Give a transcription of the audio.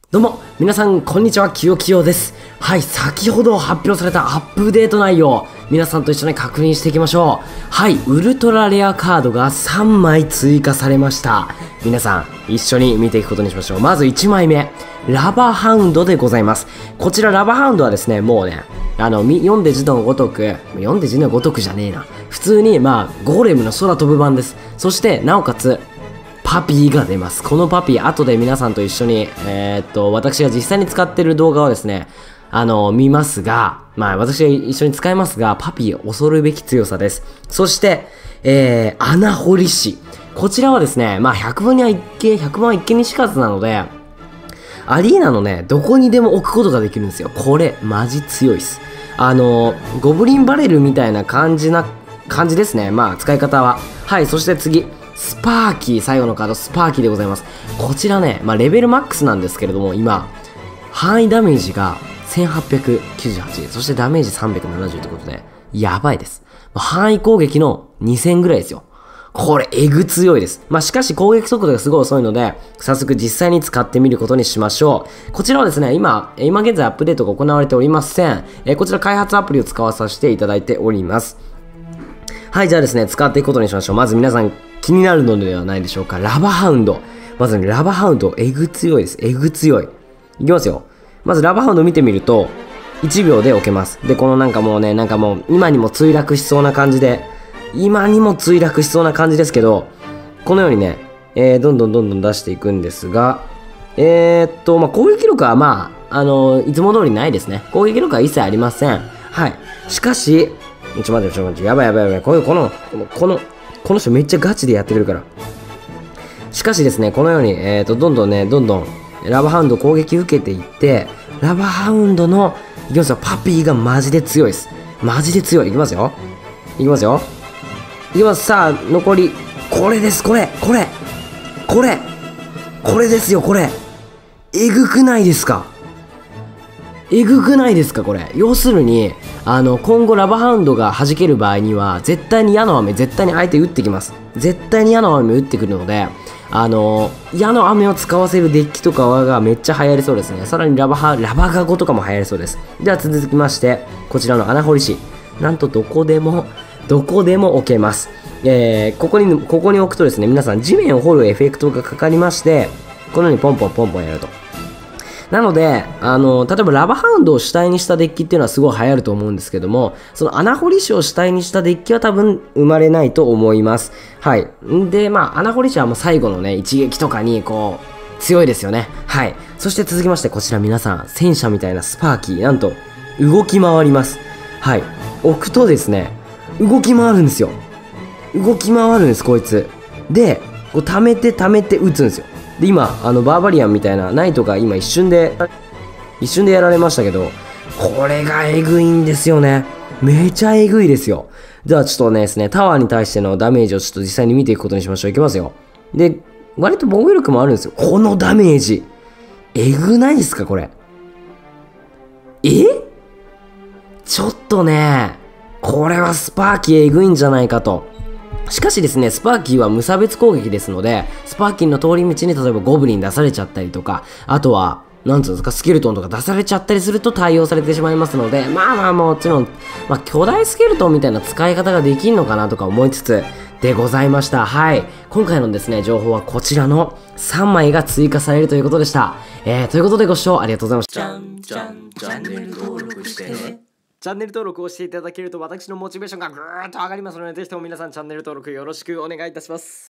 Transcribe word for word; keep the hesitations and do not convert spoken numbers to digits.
どうも、皆さん、こんにちは、きよきよです。はい、先ほど発表されたアップデート内容、皆さんと一緒に確認していきましょう。はい、ウルトラレアカードがさんまい追加されました。皆さん、一緒に見ていくことにしましょう。まずいちまいめ、ラバハウンドでございます。こちら、ラバハウンドはですね、もうね、あの、読んで字のごとく、読んで字のごとくじゃねえな。普通に、まあ、ゴーレムの空飛ぶ版です。そして、なおかつ、パピーが出ます。このパピー、後で皆さんと一緒に、えー、っと、私が実際に使ってる動画をですね、あの、見ますが、まあ、私が一緒に使いますが、パピー恐るべき強さです。そして、えー、穴掘り師。こちらはですね、まあ、ひゃくばんには一見、ひゃくばんは一見にしかずなので、アリーナのね、どこにでも置くことができるんですよ。これ、マジ強いです。あの、ゴブリンバレルみたいな感じな、感じですね。まあ、使い方は。はい、そして次。スパーキー、最後のカード、スパーキーでございます。こちらね、まあ、レベルマックスなんですけれども、今、範囲ダメージがせんはっぴゃくきゅうじゅうはち、そしてダメージさんびゃくななじゅうということで、やばいです。範囲攻撃のにせんぐらいですよ。これ、えぐ強いです。まあ、しかし攻撃速度がすごい遅いので、早速実際に使ってみることにしましょう。こちらはですね、今、今現在アップデートが行われておりません。えこちら開発アプリを使わさせていただいております。はい、じゃあですね、使っていくことにしましょう。まず皆さん、気になるのではないでしょうか。ラバハウンド。まずね、ラバハウンド、えぐ強いです。えぐ強い。いきますよ。まずラバハウンド見てみると、いちびょうで置けます。で、このなんかもうね、なんかもう、今にも墜落しそうな感じで、今にも墜落しそうな感じですけど、このようにね、えー、どんどんどんどん出していくんですが、えー、っと、まあ、攻撃力はまあ、あのー、いつも通りないですね。攻撃力は一切ありません。はい。しかし、ちょっと待って、ちょっと待って、やばいやばいやばい。この、この、この、この人めっちゃガチでやってくるから。しかしですね、このように、えーと、どんどんね、どんどん、ラバハウンド攻撃受けていって、ラバハウンドの、いきますよ、パピーがマジで強いです。マジで強い。いきますよ。いきますよ。いきます。さあ、残り、これです、これ、これ、これ、これですよ、これ。えぐくないですか？えぐくないですかこれ。要するに、あの、今後ラバハウンドが弾ける場合には、絶対に矢の雨、絶対に相手打ってきます。絶対に矢の雨打ってくるので、あの、矢の雨を使わせるデッキとかがめっちゃ流行りそうですね。さらにラバハ、ラバガゴとかも流行りそうです。では続きまして、こちらの穴掘り師。なんとどこでも、どこでも置けます。えー、ここに、ここに置くとですね、皆さん地面を掘るエフェクトがかかりまして、このようにポンポンポンポンやると。なので、あの、例えばラバハウンドを主体にしたデッキっていうのはすごい流行ると思うんですけども、その穴掘り師を主体にしたデッキは多分生まれないと思います。はい。んで、まあ、穴掘り師はもう最後のね、一撃とかに、こう、強いですよね。はい。そして続きまして、こちら皆さん、戦車みたいなスパーキー、なんと、動き回ります。はい。置くとですね、動き回るんですよ。動き回るんです、こいつ。で、こう、溜めて溜めて撃つんですよ。で、今、あの、バーバリアンみたいな、ナイトが今一瞬で、一瞬でやられましたけど、これがえぐいんですよね。めちゃえぐいですよ。じゃあちょっとねですね、タワーに対してのダメージをちょっと実際に見ていくことにしましょう。いきますよ。で、割と防御力もあるんですよ。このダメージ。えぐないですか、これ。えちょっとね、これはスパーキーえぐいんじゃないかと。しかしですね、スパーキーは無差別攻撃ですので、スパーキーの通り道に例えばゴブリン出されちゃったりとか、あとは、なんつうんですか、スケルトンとか出されちゃったりすると対応されてしまいますので、まあまあもちろん、まあ巨大スケルトンみたいな使い方ができんのかなとか思いつつ、でございました。はい。今回のですね、情報はこちらのさんまいが追加されるということでした。えー、ということでご視聴ありがとうございました。 じゃんじゃんチャンネル登録してね。 チャンネル登録をしていただけると私のモチベーションがぐーっと上がりますので、ぜひとも皆さんチャンネル登録よろしくお願いいたします。